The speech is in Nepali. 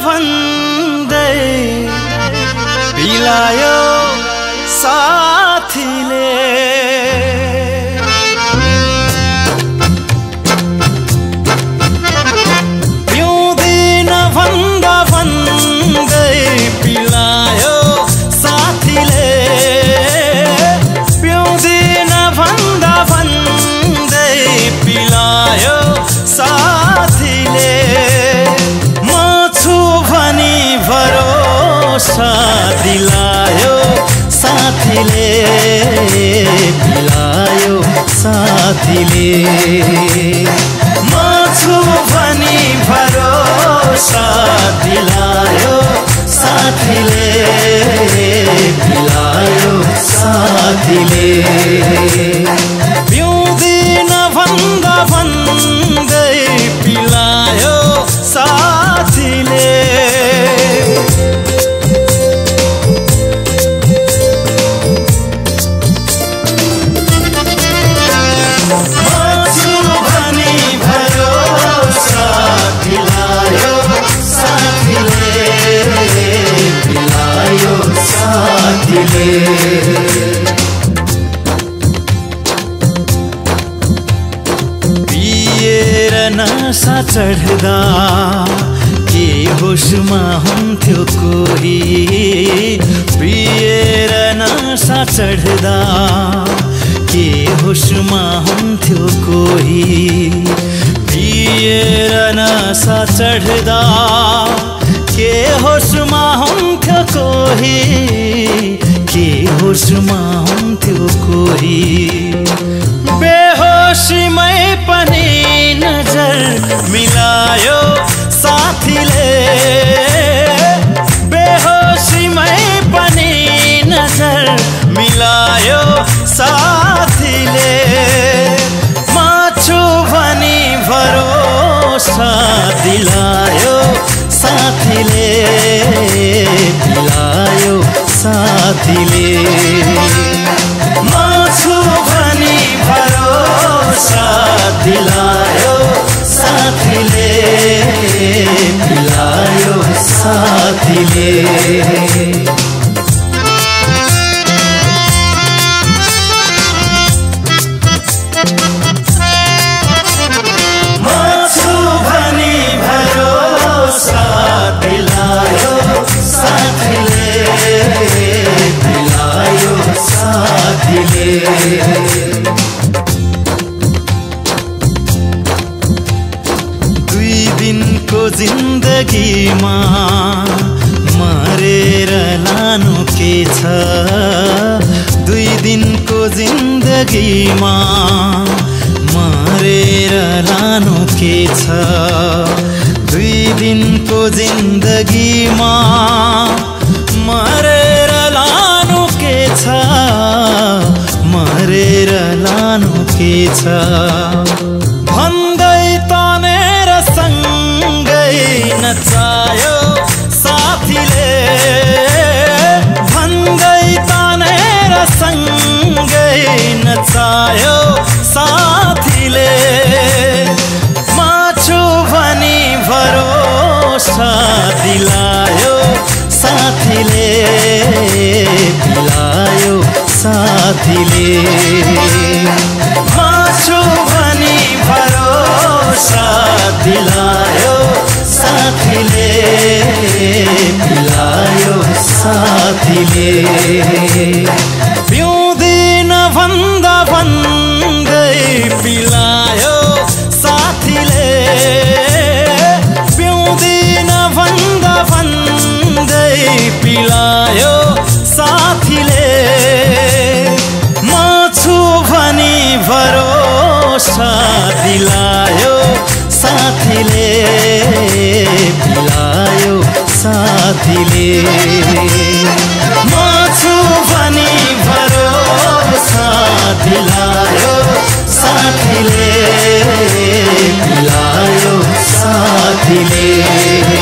भन्दै पिलायो साथीले पिउँदिन भन्दा भन्दै पिलायो साथीले पिउँदिन भन्दा भन्दै पिलायो साथीले म छु भनी भरोसा दिलायो साथीले पिलायो साथीले म छु भनी भरोसा दिलायो साथीले पिलायो साथीले पिउँदिन भन्दा भन्दै पिलायो साथीले पिएर नशा चढ्दा के होसमा हुन्थ्यो कोही पिएर नशा चढ्दा के होसमा हुन्थ्यो कोही पिएर नशा चढ्दा के होसमा हुन्थ्यो कोही के होसमा हुन्थ्यो कोही बेहोसीमै पनि नजर मिलायो साथीले बेहोसीमै पनि नजर मिलायो साथीले म छु भनी भरोसा दिलायो साथीले पिलायो साथीले म छु भनी भरोसा दिलायो साथीले पिलायो साथीले दुई दिनको जिन्दगीमा मरेर लानु के छ दुई दिनको जिन्दगीमा मरेर लानु के छ दुई दिनको जिन्दगीमा मरेर लानु के छ मरेर लानु के छ भन्दै तनेर सँगै नचायो साथीले भन्दै तनेर सँगै नचायो साथीले म छु भनी भरोसा दिलायो साथीले पिलायो साथीले म छु भनी भरोसा दिलायो साथीले पिलायो साथीले पिउँदिन भन्दा भन्दै पिलायो साथीले पिउँदिन भन्दा भन्दै पिलायो साथीले म छु भनी भरोसा दिलायो साथीले पिलायो साथीले म छु भनी भरोसा दिलायो साथीले पिलायो साथीले